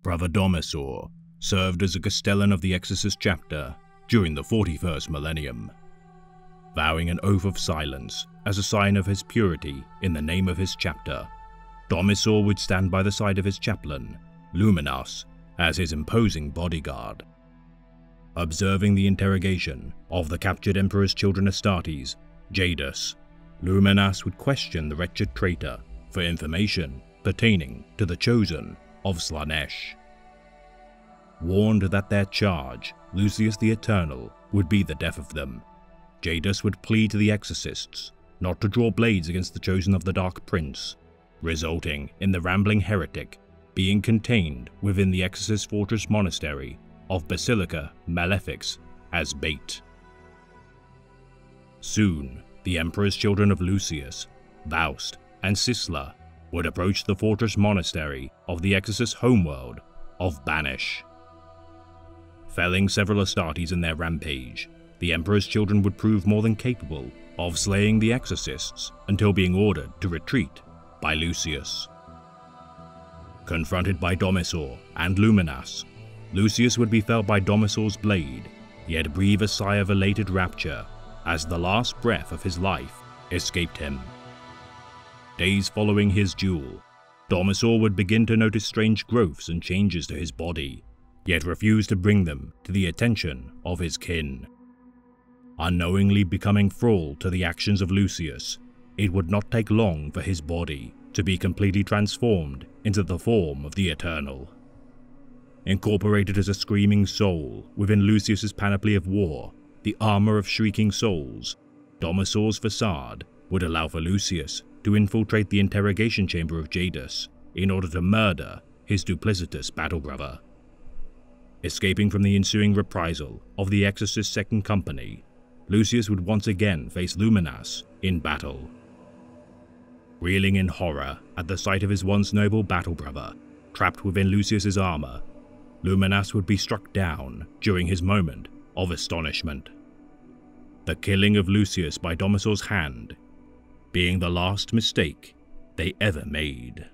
Brother Domisor served as a Castellan of the Exorcist Chapter during the 41st millennium. Vowing an oath of silence as a sign of his purity in the name of his chapter, Domisor would stand by the side of his chaplain, Luminas, as his imposing bodyguard. Observing the interrogation of the captured Emperor's children Astartes, Jadus, Luminas would question the wretched traitor for information pertaining to the Chosen of Slaanesh. Warned that their charge, Lucius the Eternal, would be the death of them, Jadus would plead to the Exorcists not to draw blades against the Chosen of the Dark Prince, resulting in the rambling heretic being contained within the Exorcist fortress monastery of Basilica Malefics as bait. Soon, the Emperor's children of Lucius, Faust, and Sisla would approach the fortress monastery of the Exorcist homeworld of Banish. Felling several Astartes in their rampage, the Emperor's children would prove more than capable of slaying the Exorcists until being ordered to retreat by Lucius. Confronted by Domisor and Luminas, Lucius would be felled by Domisor's blade, yet breathe a sigh of elated rapture as the last breath of his life escaped him. Days following his duel, Domisor would begin to notice strange growths and changes to his body, yet refuse to bring them to the attention of his kin. Unknowingly becoming thrall to the actions of Lucius, it would not take long for his body to be completely transformed into the form of the Eternal. Incorporated as a screaming soul within Lucius's panoply of war, the armor of shrieking souls, Domisor's facade would allow for Lucius to infiltrate the interrogation chamber of Jadus in order to murder his duplicitous battle brother. Escaping from the ensuing reprisal of the Exorcist's Second Company, Lucius would once again face Luminas in battle. Reeling in horror at the sight of his once noble battle brother trapped within Lucius's armor, Luminas would be struck down during his moment of astonishment. The killing of Lucius by Domisor's hand being the last mistake they ever made.